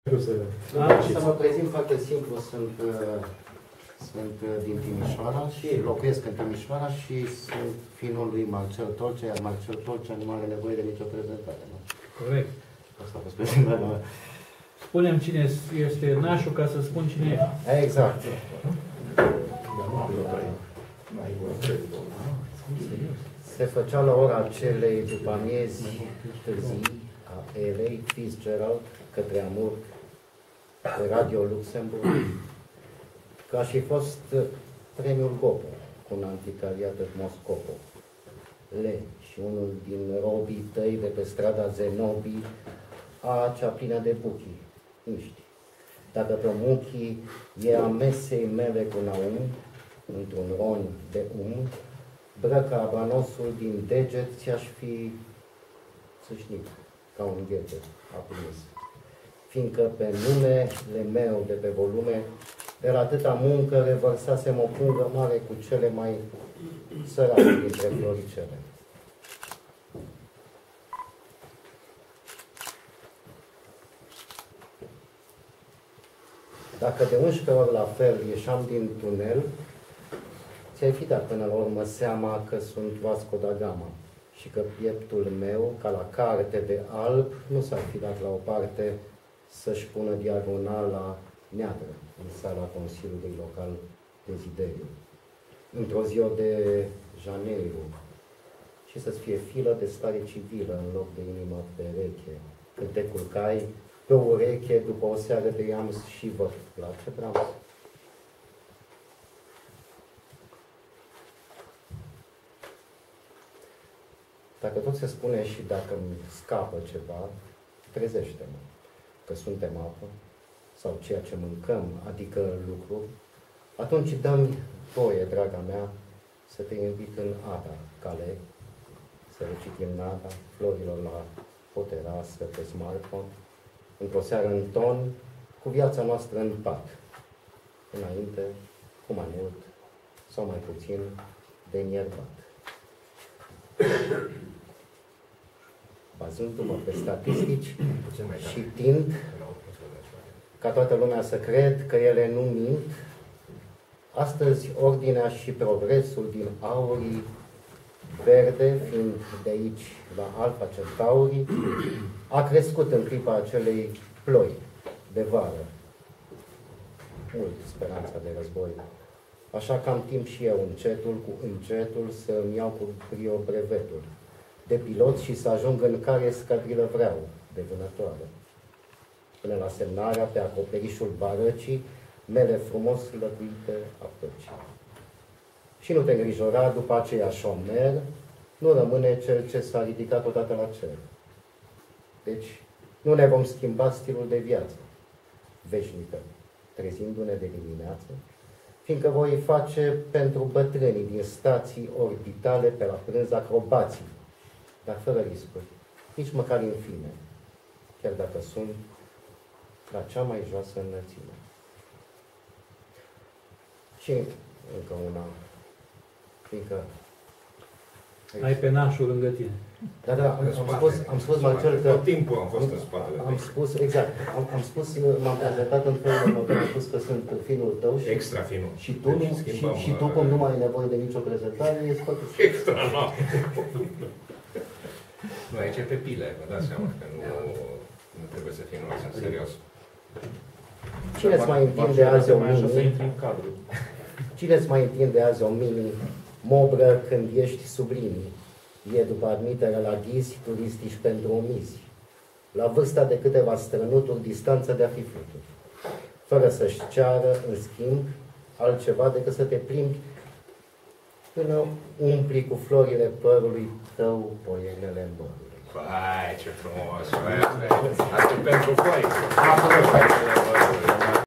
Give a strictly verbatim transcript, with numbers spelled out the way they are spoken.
Să mă prezint foarte simplu, sunt, sunt din Timișoara și locuiesc în Timișoara și sunt finul lui Marcel Tolcea, iar Marcel Tolcea nu are nevoie de nicio prezentare. Nu? Corect. Asta a fost prezentarea mea. Spunem cine este nașul ca să spun cine e. Exact. Se făcea la ora acelei după amiezi târzii a Elei Fitzgerald către Amur de Radio Luxemburg, ca și fost premiul Gopo cu un anticariat Moscovo. Le și unul din robii tăi de pe strada Zenobii, a cea plină de buchii, niști. Dacă pe muchii e a mesei mele cu Naum, într-un ron de um, brăca abanosul din deget ți-aș fi țâșnit ca un ghete aprins. Fiindcă pe numele meu de pe volume, de la atâta muncă revărsasem o pungă mare cu cele mai sărace dintre floricele. Dacă de unsprezece ori la fel ieșeam din tunel, ți-ai fi dat până la urmă seama că sunt Vasco da Gama și că pieptul meu, ca la carte de alb, nu s-ar fi dat la o parte să-și pună diagonala neagră în sala Consiliului Local Desideriu, într-o zi de Janeiro, și să-ți fie filă de stare civilă în loc de inimă pereche, când te culcai pe o ureche după o seară de iams și vă place Brahms. Dacă tot se spune și dacă îmi scapă ceva, trezește-mă că suntem apă sau ceea ce mâncăm, adică lucruri, atunci dă-mi voie, draga mea, să te invit în Ada, Cale, să recitim nada florilor la o terasă pe smartphone, într-o seară în ton, cu viața noastră în pat, înainte, cu mai mult sau mai puțin de înierbat. Bazându-mă pe statistici și tind ca toată lumea să cred că ele nu mint, astăzi ordinea și progresul din aurii verde, fiind de aici la Alfa Centaurii, a crescut în clipa acelei ploi de vară. Mult speranța de război. Așa că am timp și eu încetul cu încetul să-mi iau cu brio brevetul de pilot și să ajung în care scadrilă vreau de vânătoare. Până la semnarea pe acoperișul barăcii mele frumos lăcuite a păcii. Și nu te îngrijora, după aceea șomer, nu rămâne cel ce s-a ridicat odată la cer. Deci, nu ne vom schimba stilul de viață veșnică, trezindu-ne de dimineață, fiindcă voi face pentru bătrânii din stații orbitale pe la prânz acrobații, dar fără riscuri, nici măcar în fine, chiar dacă sunt la cea mai joasă înălțime. Și încă una, fiindcă... Ai pe nașul lângă tine. Da, da, am, am spus, am spus Marcel, că... Tot timpul am fost în spatele. Am spus, exact, am, am spus, m-am prezentat în felul următor, am spus că sunt finul tău și... Extra finul. Și tu, deci, nu, și, și tu cum nu mai ai nevoie de nicio prezentare, e foarte... Extra, nu. Nu, aici e pe pile, vă dați seama că nu, nu trebuie să fim luați în serios. Cine-ți mai întinde azi o mini? Cine-ți mai întinde azi o mini mobră când ești sublimii? E după admitere la ghizi turistici pentru omizi. La vârsta de câteva strănuturi, distanța de a fi fluturi. Fără să-și ceară, în schimb, altceva decât să te plimbi până umpli cu florile părului tău poienele în bărului. Vai, ce frumos! Asta e pentru voi!